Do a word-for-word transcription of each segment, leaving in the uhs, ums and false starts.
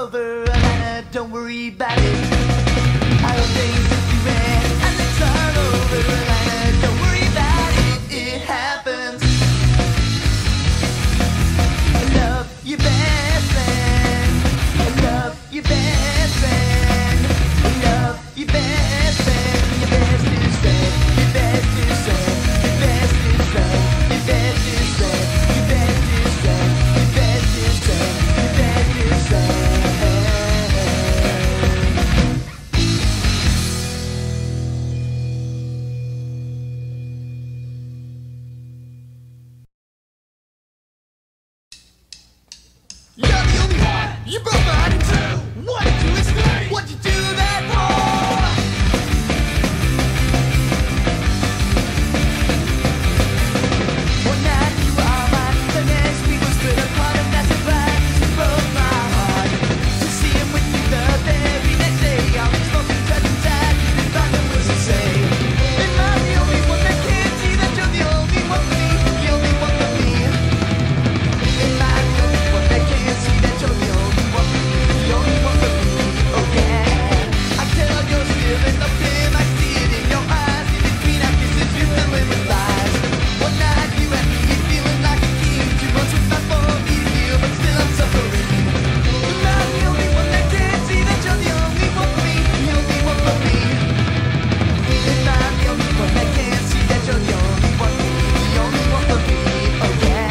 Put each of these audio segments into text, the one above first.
over, Alana, don't worry about it. I hope things are doing, and it's all over, Alana, don't worry about it. It happens. I love your best friend. I love your best friend. I love your best friend. Your best is friend. Your best is friend. Your best is friend. Your best is friend. Your best is friend. Your best is friend. Your best is friend. You're the only one. You broke my heart in two. What did you expect? What'd you do that for? One night you are mine, the next we were split apart, and that's a fact. You broke my heart. To see him with you the very next day, all these smoking cousins at you, they thought that was insane. Am I the only one that can't see that you're the only one for me, the only one for me? Am I the only one that can't see that you're the only one for me, the only one for me? Oh yeah, I tell you're still in love with him, I see it in your eyes. In between our kisses, you're filling with lies. One night you and me feeling like a king. Two months with my phone, you heal, but still I'm suffering. Am I the only one that can't see that you're the only one for me, the only one for me? Am I the only one that can't see that you're the only one for me, the only one for me? Oh yeah.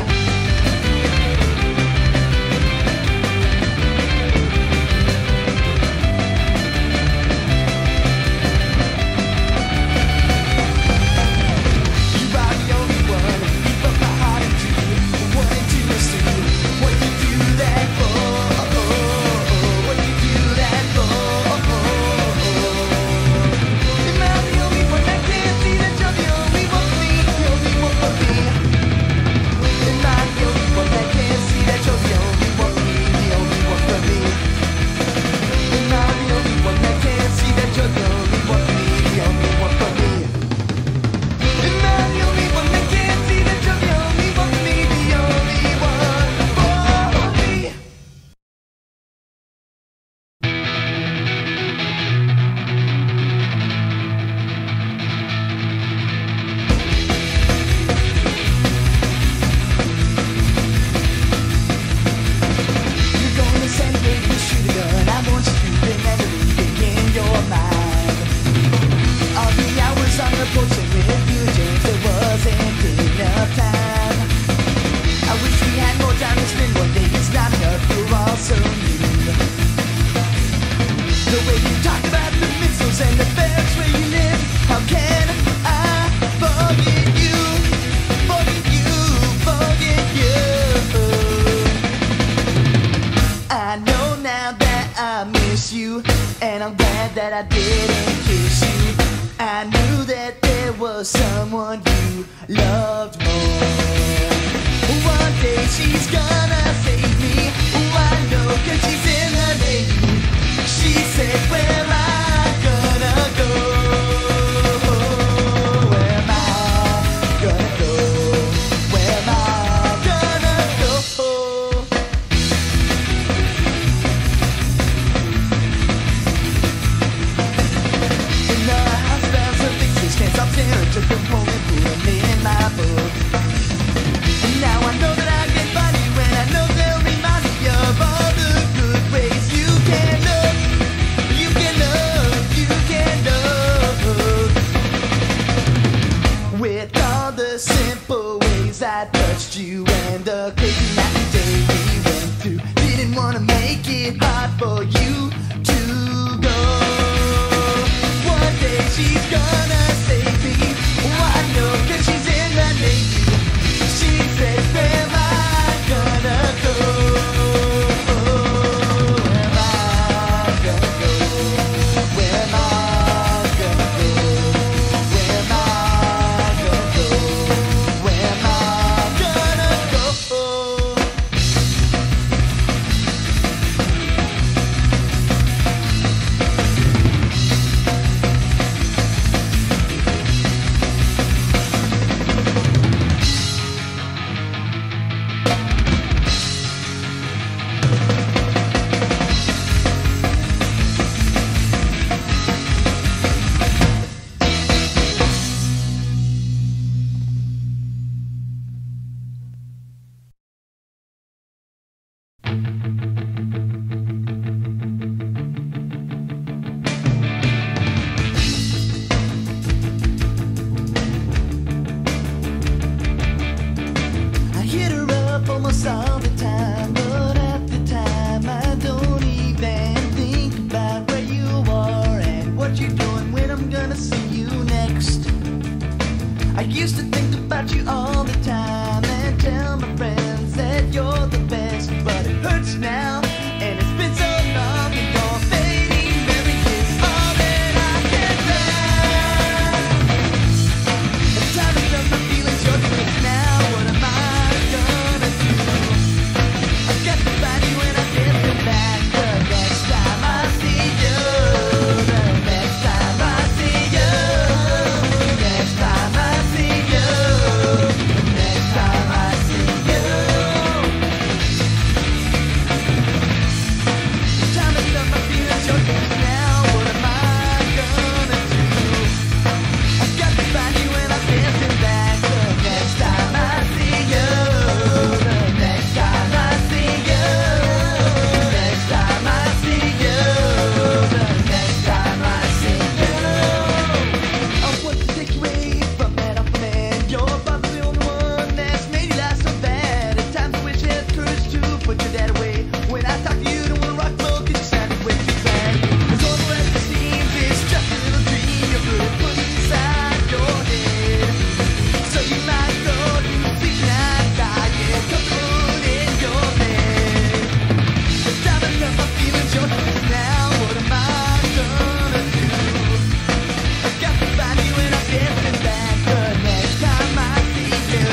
You are the only one. You broke my heart in two. What did you see? What did you do that for? Oh, oh, oh. What did you do that for? Oh, oh, oh. Am I the only one that can't see that you're the only one for me, the only one for me? Am I the only one that can't see that you're the only one for me, the only one for me? Am I the only one that can't see that you're the only one for me, the only one for me? Am I the only one that can't see that you're the only one for me, the only one for me? You're gonna send me to shoot a gun. I want stupid memory in your mind. All the hours on the porch and with you, James, there wasn't enough time. I wish we had more time to spend one day. It's not enough, you're all so new. The way you talk about the missiles and the barracks where you live. How can I forget you? Forget you, forget you. I know now that I miss you, and I'm glad that I didn't kiss you. I knew that there was someone you loved more. One day she's gonna save me. Oh, I know, 'cause she's in the Navy. She said, where am I gonna go? Where am I gonna go? Where am I gonna go? In the house bells of fixes can't stop staring, took them home and put them in my book. And now I know that I can find you, and I know they'll remind me of all the good ways you can love, you can love, you can love. With all the simple ways I touched you, and the crazy night and day we went through, didn't wanna make it hard for you to go. One day she's gonna save me. Oh, I know, 'cause she's in the Navy. She said, where am I gonna go? Where am I gonna go? Where am I gonna go? Where am I gonna go? Where am I gonna go? almost all the time, but at the time I don't even think about where you are and what you're doing, when I'm gonna see you next. I used to think about you all the time and tell my friends that you're the best, but it hurts now, and it's been so long, and you're fading very is all that I can bear. The time is done, my feelings, your feelings now. What am I gonna do? I've got to find you and I get them back. The next time I see you, the next time I see you, next time I see you, next time I see you. The time is done, my feelings, your feelings now. What am I gonna do? I've got to find you and I get them back. The next time I see you, the next time I see you, next time I see you, the next time I see you. I want to take you away from that awful man. You're probably the only one that's made you laugh so bad. At times I wish I had courage to put your dad away. When I talk to you, don't wanna rock the boat 'cause you sounded way too bad. As awful as it seems, it's just a little dream you're really putting inside your head. So you might go to sleep night, dying comfortable in your bed. The time I love my feelings, your feelings now. What am I gonna do? I've got to find you and I'll get them back the next time I see you.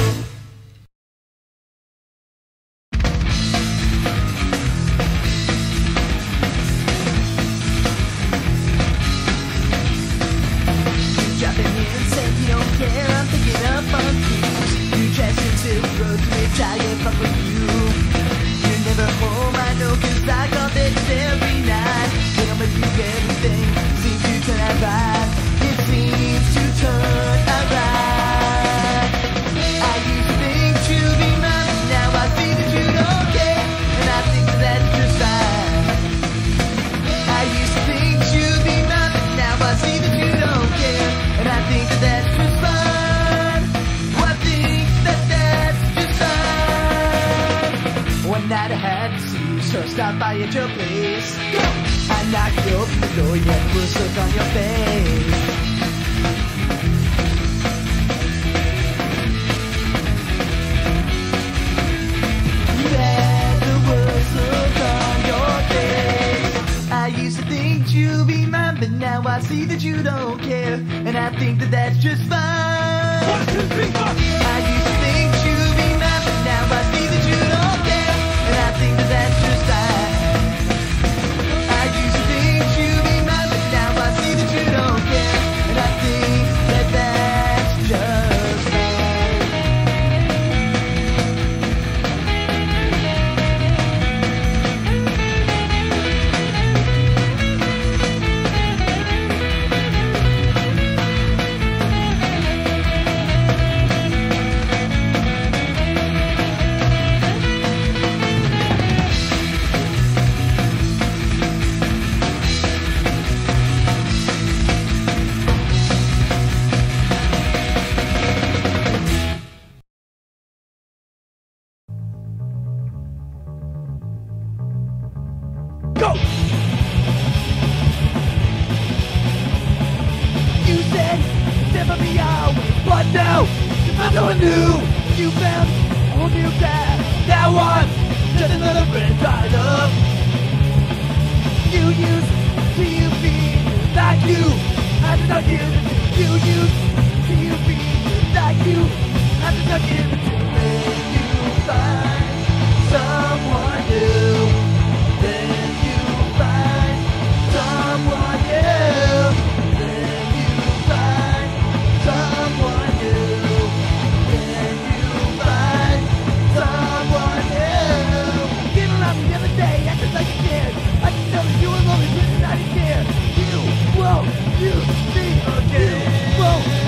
Dropping in and said you don't care, I'm thinking up on cruise. You trash into road, which I give up with you. You're never home, I know, 'cause I call this every night. When I'm with you, everything seems to turn out right. It seems to turn out right. I used to think you'd be mine, but now I see that you don't care, and I think that that's just fine. I used to think you'd be mine, but now I see that you don't care, and I think that that's just fine. I think that that's just fine. One night I had to see you, so I stopped by at your place. I knocked you open the door, you had the first look on your face. You had the worst look on your face. I used to think you'd be mine, but now I see that you don't care, and I think that that's just fine. One, two, three, four. I used to think you'd be mine, but now I see that you don't care, and I think that that's just fine. I used to think you'd be mine, but now I see that you don't care, and I think that that's just fine. Go! You said never be always, but now you found someone new. You found a whole new guy. Now I'm just another friend tied up. You used to you be like you. I did not give it to you. Used to you be like you. I did not give it to you. You find someone new. Then you find someone new. Then you find someone new. Then you find someone new. Came around the other day, acting like a kid. I can tell that you were lonely, but I didn't care. You won't use me again. You won't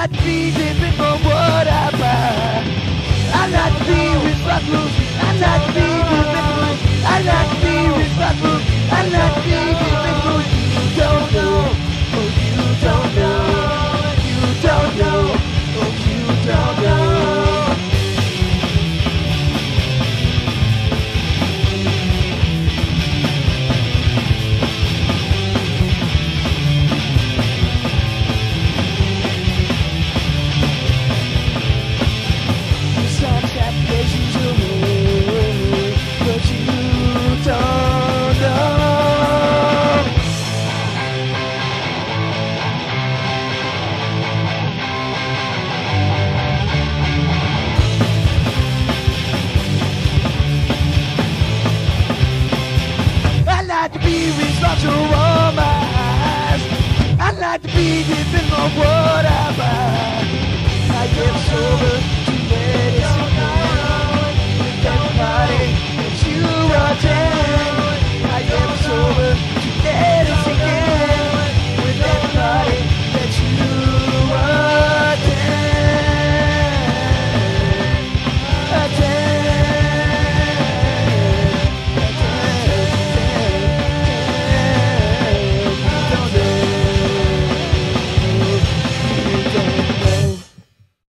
like to be different from what I buy. I like to be responsible. I like to be different. I like to be responsible. I like to be different. You don't know. Oh, you don't know. You don't know. Oh, you don't know. I like to be responsible for my eyes. I like to be different from what